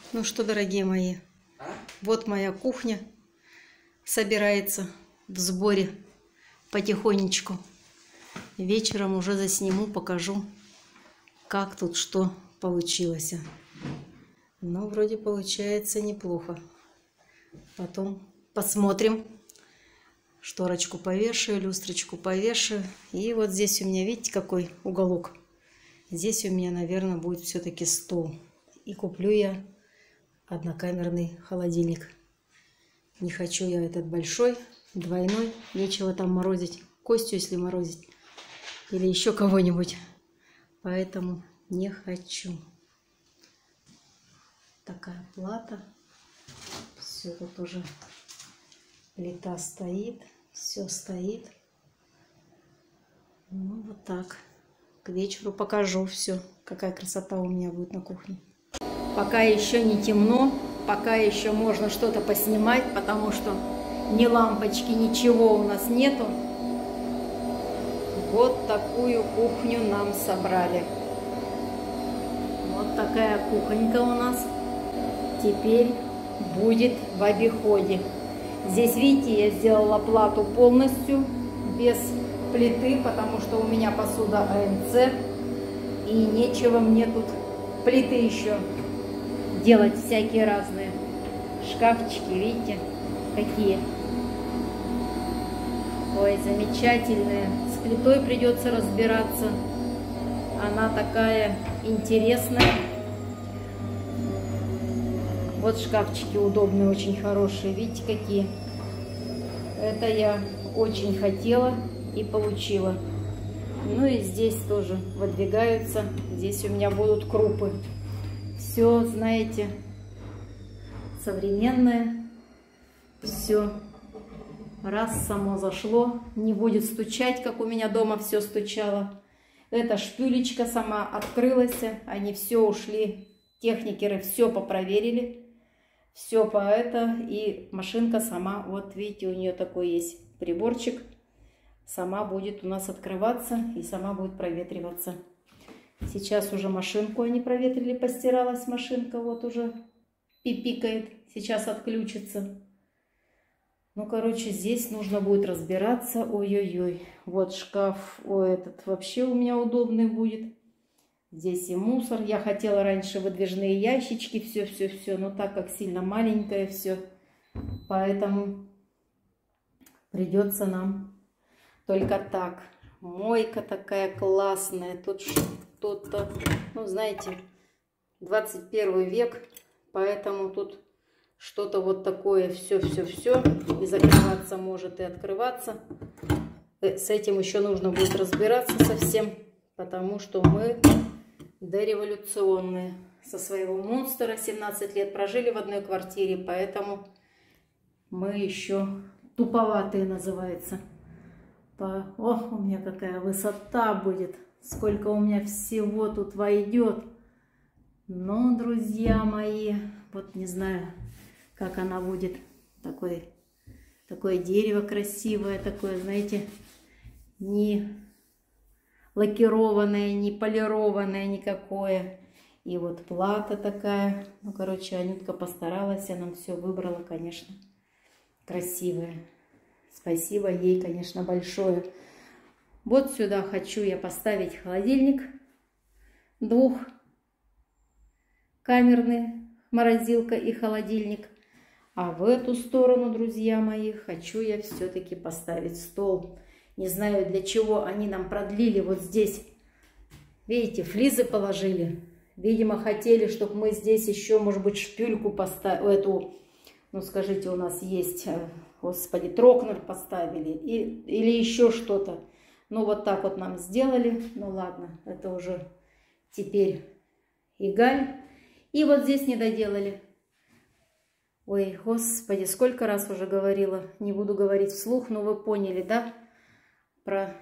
Ну что, дорогие мои, вот моя кухня собирается в сборе потихонечку. Вечером уже засниму, покажу, как тут что получилось. Ну, вроде получается неплохо. Потом посмотрим. Шторочку повешаю, люстрочку повешаю. И вот здесь у меня, видите, какой уголок? Здесь у меня, наверное, будет все-таки стол. И куплю я однокамерный холодильник. Не хочу я этот большой, двойной. Нечего там морозить. Костю, если морозить. Или еще кого-нибудь. Поэтому не хочу. Такая плата. Все тут уже. Плита стоит. Все стоит. Ну, вот так. К вечеру покажу все. Какая красота у меня будет на кухне. Пока еще не темно. Пока еще можно что-то поснимать, потому что ни лампочки, ничего у нас нету. Вот такую кухню нам собрали. Вот такая кухонька у нас теперь будет в обиходе. Здесь, видите, я сделала плату полностью без плиты, потому что у меня посуда АМЦ. И нечего мне тут плиты еще делать всякие разные. Шкафчики, видите, какие. Ой, замечательные. С плитой придется разбираться. Она такая интересная. Вот шкафчики удобные, очень хорошие. Видите, какие. Это я очень хотела и получила. Ну и здесь тоже выдвигаются. Здесь у меня будут крупы. Все, знаете, современное. Все. Раз само зашло. Не будет стучать, как у меня дома все стучало. Эта шпюлечка сама открылась. Они все ушли. Техникеры все попроверили. Все по это. И машинка сама, вот видите, у нее такой есть приборчик. Сама будет у нас открываться и сама будет проветриваться. Сейчас уже машинку они проветрили, постиралась машинка, вот уже пипикает, сейчас отключится. Ну, короче, здесь нужно будет разбираться. Ой-ой-ой, вот шкаф, ой, этот вообще у меня удобный будет. Здесь и мусор. Я хотела раньше выдвижные ящички, все-все-все, но так как сильно маленькое все, поэтому придется нам только так. Мойка такая классная, тут что-то, ну, знаете, 21 век, поэтому тут что-то вот такое все-все-все, и закрываться может, и открываться. С этим еще нужно будет разбираться совсем, потому что мы дореволюционные. Со своего монстра 17 лет прожили в одной квартире, поэтому мы еще туповатые, называется. Ох, у меня какая высота будет, сколько у меня всего тут войдет. Но, друзья мои, вот не знаю, как она будет. Такое дерево красивое, такое, знаете, не лакированное, не полированное никакое. И вот плата такая. Ну, короче, Анютка постаралась, она все выбрала, конечно, красивое. Спасибо ей, конечно, большое. Вот сюда хочу я поставить холодильник двухкамерный, морозилка и холодильник. А в эту сторону, друзья мои, хочу я все-таки поставить стол. Не знаю, для чего они нам продлили вот здесь. Видите, флизы положили. Видимо, хотели, чтобы мы здесь еще, может быть, шпюльку поставили. Эту, ну, скажите, у нас есть... Господи, трокнер поставили или еще что-то. Ну, вот так вот нам сделали. Ну, ладно, это уже теперь эгаль. И вот здесь не доделали. Ой, Господи, сколько раз уже говорила. Не буду говорить вслух, но вы поняли, да? Про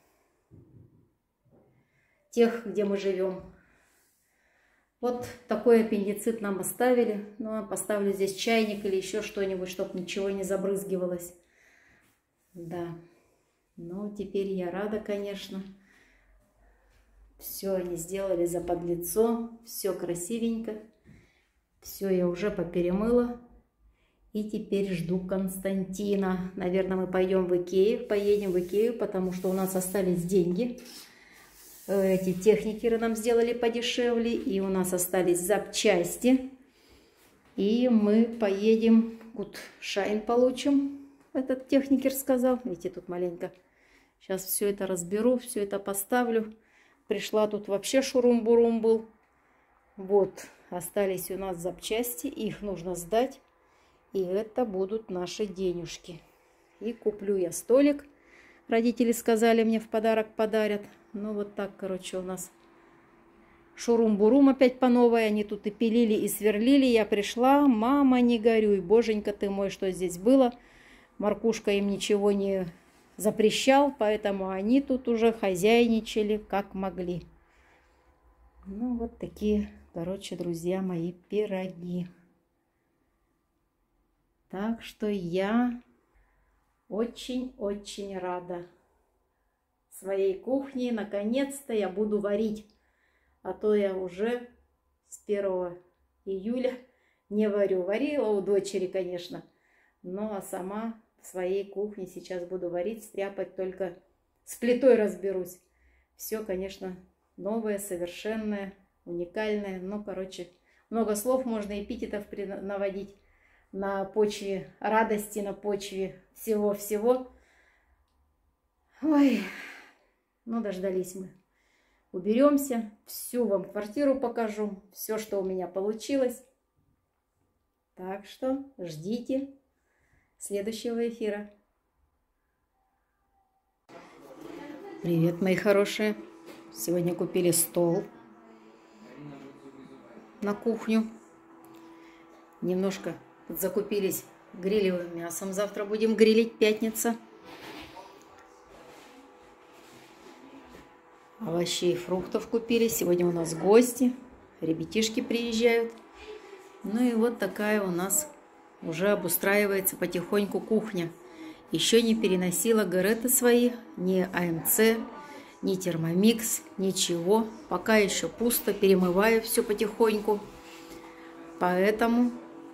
тех, где мы живем. Вот такой аппендицит нам оставили. Ну, поставлю здесь чайник или еще что-нибудь, чтобы ничего не забрызгивалось. Да. Ну, теперь я рада, конечно. Все они сделали заподлицо. Все красивенько. Все я уже поперемыла. И теперь жду Константина. Наверное, мы поедем в Икею, потому что у нас остались деньги. Эти техникеры нам сделали подешевле, и у нас остались запчасти. И мы поедем, вот шайн получим, этот техникер сказал. Видите, тут маленько. Сейчас все это разберу, все это поставлю. Пришла, тут вообще шурум-бурум был. Вот, остались у нас запчасти, их нужно сдать. И это будут наши денежки. И куплю я столик. Родители сказали, мне в подарок подарят. Ну вот так, короче, у нас шурум-бурум опять по новой. Они тут и пилили, и сверлили. Я пришла, мама, не горюй, боженька ты мой, что здесь было. Маркушка им ничего не запрещал, поэтому они тут уже хозяйничали как могли. Ну вот такие, короче, друзья мои, пироги. Так что я очень-очень рада своей кухне. Наконец-то я буду варить. А то я уже с 1 июля не варю. Варила у дочери, конечно. Но а сама в своей кухне сейчас буду варить, стряпать, только с плитой разберусь. Все, конечно, новое, совершенное, уникальное. Ну, короче, много слов можно эпитетов наводить. На почве радости, на почве всего-всего. Ой, ну дождались мы. Уберемся, всю вам квартиру покажу, все, что у меня получилось. Так что ждите следующего эфира. Привет, мои хорошие. Сегодня купили стол на кухню. Немножко закупились грилевым мясом. Завтра будем грилить, пятница. Овощей и фруктов купили. Сегодня у нас гости. Ребятишки приезжают. Ну и вот такая у нас уже обустраивается потихоньку кухня. Еще не переносила ГРТ свои, ни АМЦ, ни Термомикс, ничего. Пока еще пусто, перемываю все потихоньку. Поэтому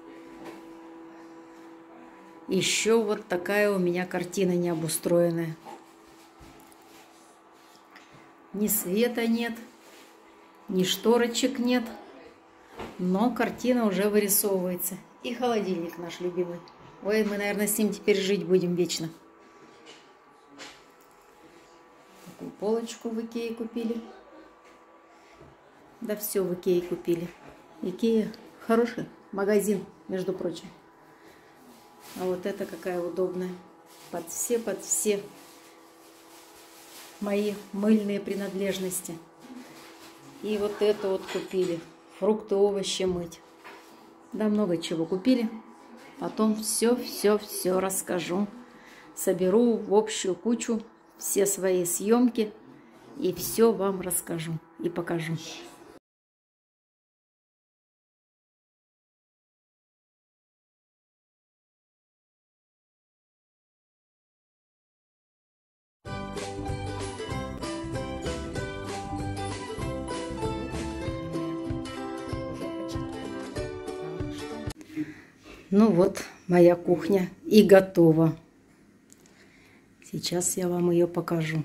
еще вот такая у меня картина необустроенная. Ни света нет, ни шторочек нет, но картина уже вырисовывается. И холодильник наш любимый. Ой, мы, наверное, с ним теперь жить будем вечно. Такую полочку в Икее купили. Да все в Икее купили. Икея хороший магазин, между прочим. А вот это какая удобная. Под все мои мыльные принадлежности. И вот это вот купили. Фрукты, овощи мыть. Да много чего купили. Потом все расскажу. Соберу в общую кучу все свои съемки. И все вам расскажу и покажу. Ну вот, моя кухня и готова. Сейчас я вам ее покажу.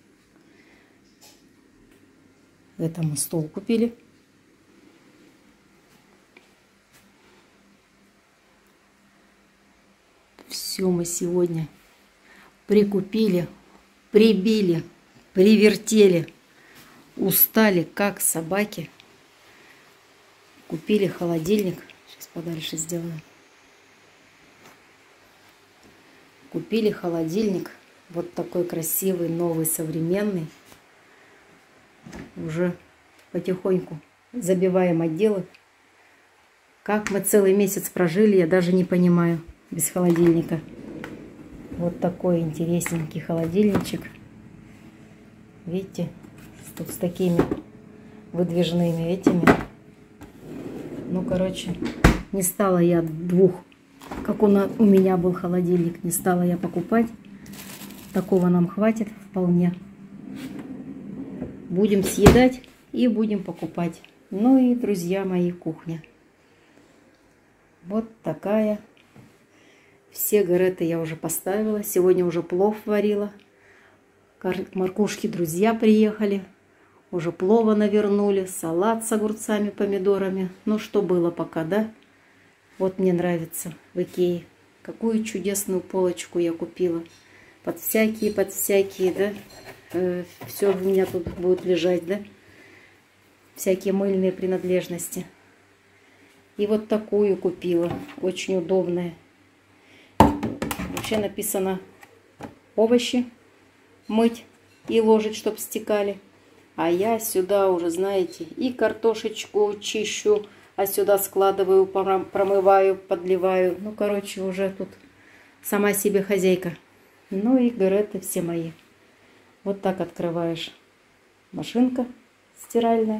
Это мы стол купили. Все мы сегодня прикупили, прибили, привертели. Устали, как собаки. Купили холодильник. Сейчас подальше сделаю. Купили холодильник. Вот такой красивый, новый, современный. Уже потихоньку забиваем отделы. Как мы целый месяц прожили, я даже не понимаю без холодильника. Вот такой интересненький холодильничек. Видите, тут с такими выдвижными этими. Ну, короче, не стала я двух, как у меня был холодильник, не стала я покупать. Такого нам хватит вполне. Будем съедать и будем покупать. Ну и, друзья мои, кухня. Вот такая. Все гареты я уже поставила. Сегодня уже плов варила. Моркушки друзья приехали. Уже плова навернули. Салат с огурцами, помидорами. Ну, что было пока, да? Вот мне нравится в Икее. Какую чудесную полочку я купила. Под всякие, да? Все у меня тут будет лежать, да? Всякие мыльные принадлежности. И вот такую купила. Очень удобная. Вообще написано овощи мыть и ложить, чтобы стекали. А я сюда уже, знаете, и картошечку чищу, а сюда складываю, промываю, подливаю. Ну, короче, уже тут сама себе хозяйка. Ну и гареты все мои. Вот так открываешь. Машинка стиральная.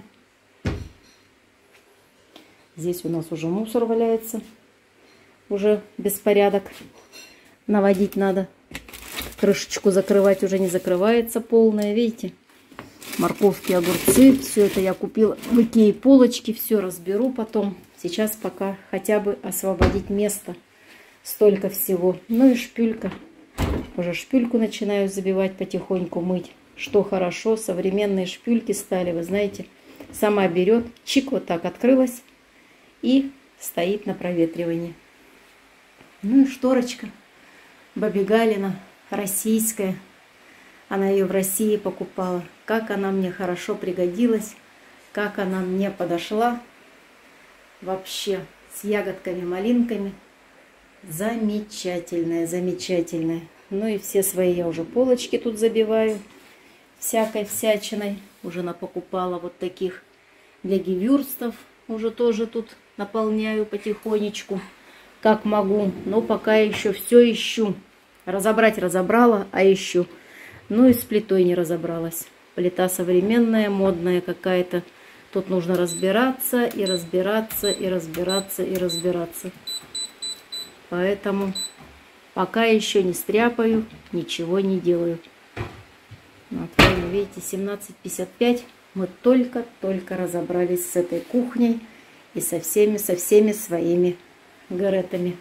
Здесь у нас уже мусор валяется. Уже беспорядок. Наводить надо. Крышечку закрывать уже не закрывается полная. Видите? Морковки, огурцы. Все это я купила в Икее. Полочки. Все разберу потом. Сейчас пока хотя бы освободить место. Столько всего. Ну и шпюлька. Уже шпюльку начинаю забивать потихоньку, мыть. Что хорошо. Современные шпюльки стали. Вы знаете. Сама берет. Чик, вот так открылась. И стоит на проветривании. Ну и шторочка. Баби Галина. Российская. Она ее в России покупала. Как она мне хорошо пригодилась. Как она мне подошла. Вообще. С ягодками, малинками. Замечательная, замечательная. Ну и все свои я уже полочки тут забиваю. Всякой всячиной. Уже напокупала вот таких для гевюрстов. Уже тоже тут наполняю потихонечку. Как могу. Но пока еще все ищу. Разобрать разобрала, а ищу. Ну и с плитой не разобралась. Плита современная, модная какая-то. Тут нужно разбираться и разбираться, и разбираться, и разбираться. Поэтому пока еще не стряпаю, ничего не делаю. Вот, видите, 17:55. Мы только-только разобрались с этой кухней и со всеми своими гаретами.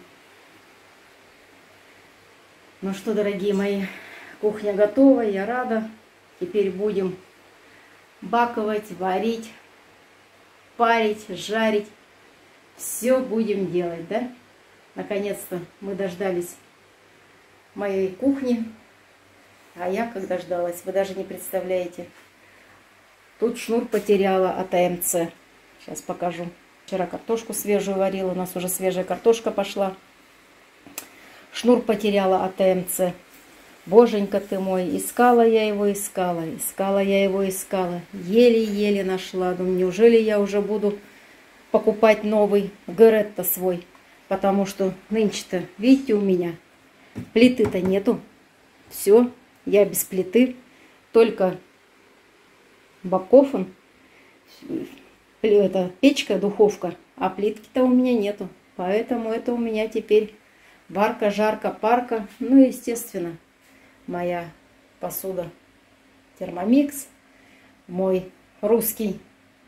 Ну что, дорогие мои, кухня готова, я рада. Теперь будем баковать, варить, парить, жарить. Все будем делать, да? Наконец-то мы дождались моей кухни. А я как дождалась, вы даже не представляете. Тут шнур потеряла от АМЦ. Сейчас покажу. Вчера картошку свежую варила, у нас уже свежая картошка пошла. Шнур потеряла от АМЦ. Боженька ты мой, искала я его, искала я его, искала. Еле-еле нашла. Думаю, неужели я уже буду покупать новый гарет-то свой? Потому что нынче-то, видите, у меня плиты-то нету. Все, я без плиты. Только бакофон, это печка, духовка, а плитки-то у меня нету. Поэтому это у меня теперь варка, жарка, парка. Ну, естественно, моя посуда термомикс, мой русский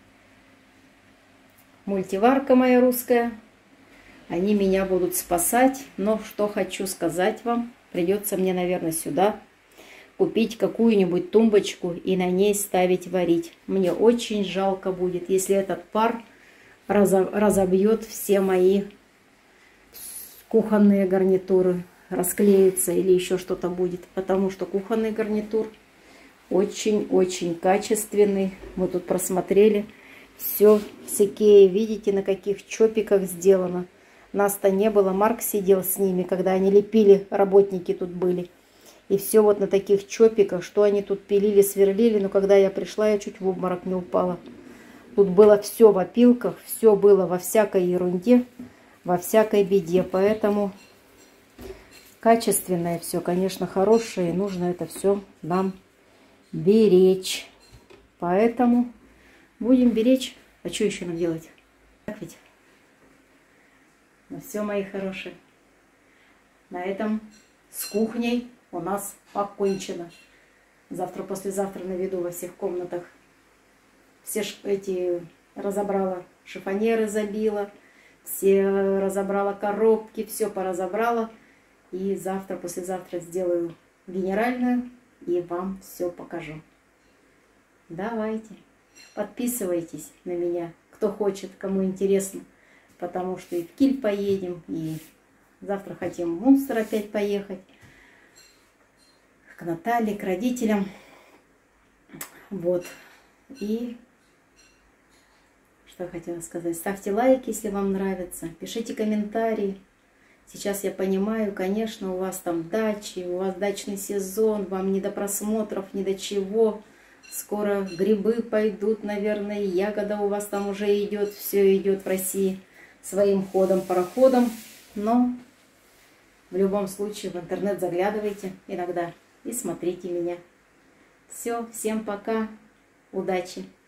мультиварка моя русская. Они меня будут спасать. Но что хочу сказать вам, придется мне, наверное, сюда купить какую-нибудь тумбочку и на ней ставить варить. Мне очень жалко будет, если этот пар разобьет все мои кухонные гарнитуры, расклеится или еще что-то будет. Потому что кухонный гарнитур очень-очень качественный. Мы тут просмотрели. Все с Икеи. Видите, на каких чопиках сделано. Нас-то не было. Марк сидел с ними, когда они лепили, работники тут были. И все вот на таких чопиках, что они тут пилили, сверлили. Но когда я пришла, я чуть в обморок не упала. Тут было все в опилках, все было во всякой ерунде, во всякой беде. Поэтому качественное все, конечно, хорошее. И нужно это все нам беречь. Поэтому будем беречь. А что еще нам делать? Так ведь? Ну все, мои хорошие. На этом с кухней у нас покончено. Завтра-послезавтра наведу во всех комнатах. Все эти разобрала, шифонеры забила, все разобрала коробки, все поразобрала. И завтра, послезавтра сделаю генеральную и вам все покажу. Давайте, подписывайтесь на меня, кто хочет, кому интересно. Потому что и в Киль поедем, и завтра хотим в Мунстер опять поехать. К Наталье, к родителям. Вот. И что я хотела сказать. Ставьте лайки, если вам нравится. Пишите комментарии. Сейчас я понимаю, конечно, у вас там дачи, у вас дачный сезон, вам не до просмотров, ни до чего. Скоро грибы пойдут, наверное, ягода у вас там уже идет, все идет в России своим ходом, пароходом. Но в любом случае в интернет заглядывайте иногда и смотрите меня. Все, всем пока, удачи!